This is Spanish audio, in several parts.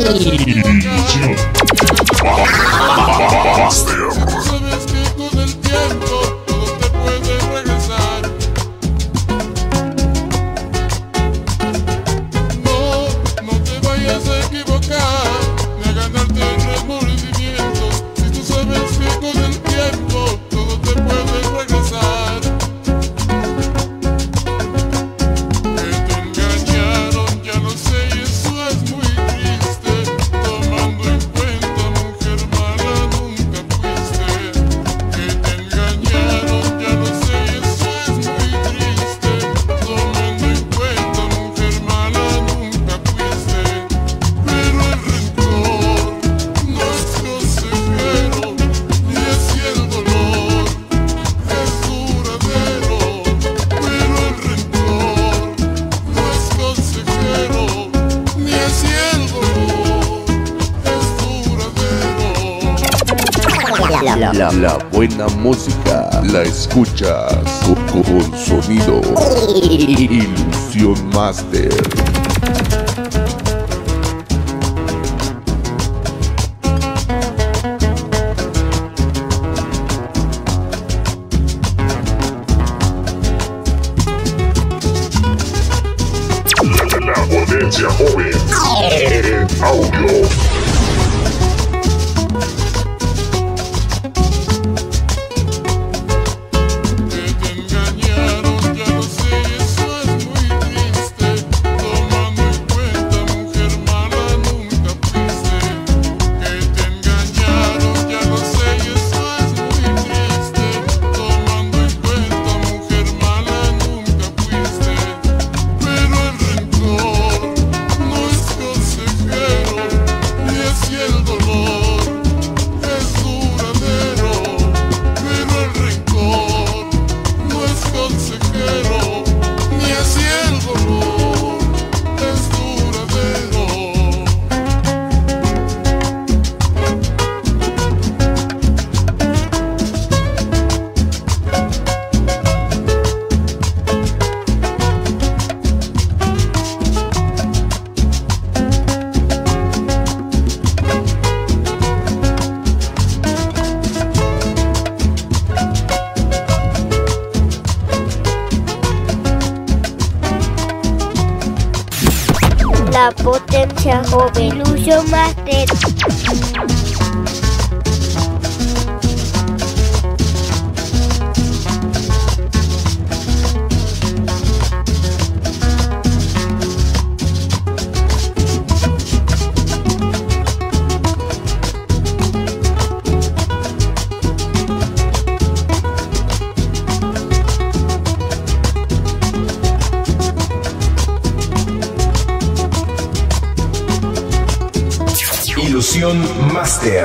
Ilusión Master. Sabes que con el tiempo todo te puede regresar. No te vayas a equivocar ni a ganarte remordimientos. Si tú sabes que con el tiempo todo te puede regresar. Que te engañaron, ya lo sé, y eso es muy triste. Tomando en cuenta, mujer mala nunca fuiste. Que te engañaron, ya lo sé, y eso es muy triste. Tomando en cuenta, mujer mala nunca fuiste. Pero el rencor no es consejero, ni así el dolor es duradero. Pero el rencor no es consejero, ni así el dolor es duradero. La buena música la escuchas con sonido Ilusión Master. La potencia joven en audio. Que te engañaron, ya lo sé, y eso es muy triste. Tomando en cuenta, mujer mala nunca fuiste. Que te engañaron, ya lo sé, y eso es muy triste. Tomando en cuenta, mujer mala nunca fuiste. Pero el rencor no es consejero, ni así el dolor es duradero. Pero el rencor no es consejero, ni así el dolor es duradero. La potencia joven, Ilusión Master. Ilusión Master.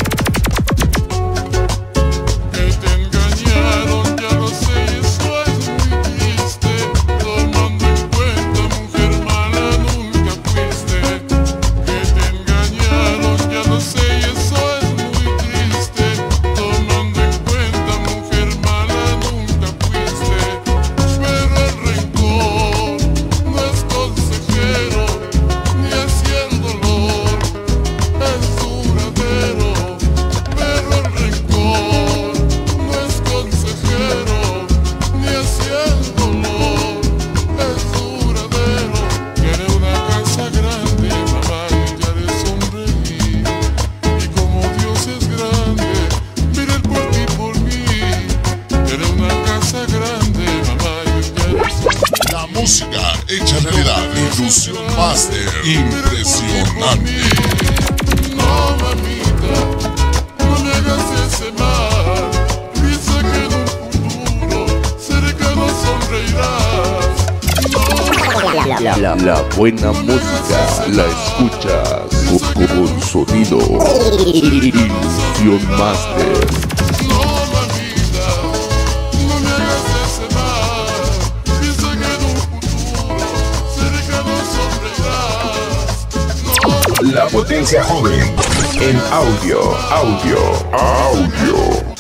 Que te engañaron, ya lo sé, y eso es muy triste. Tomando en cuenta, mujer mala nunca fuiste. Que te engañaron, ya lo sé, y eso es muy triste. Tomando en cuenta, mujer mala nunca fuiste. Pero el rencor no es consejero, ni así el dolor es duradero. Pero el rencor no es consejero, ni así el dolor es duradero. Quiere una casa grande, mamá, y ya de sonreír. Y como Dios es grande, mira el por ti y por mí. Quiere una casa grande, mamá, y ya de La música hecha realidad. Ilusión Master. Impresionante. No, mamita, no me hagas ese mal. Piensa que en un futuro cercano sonreirás. La buena música la escuchas con sonido Ilusión Master. No, mamita, no me hagas ese mal. Piensa que en un futuro cercano sonreirás. La potencia joven en audio.